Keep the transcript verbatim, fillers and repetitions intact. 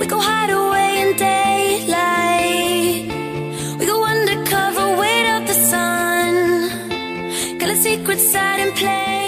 go hide away in daylight. We go undercover, wait out the sun. Got a secret side in play.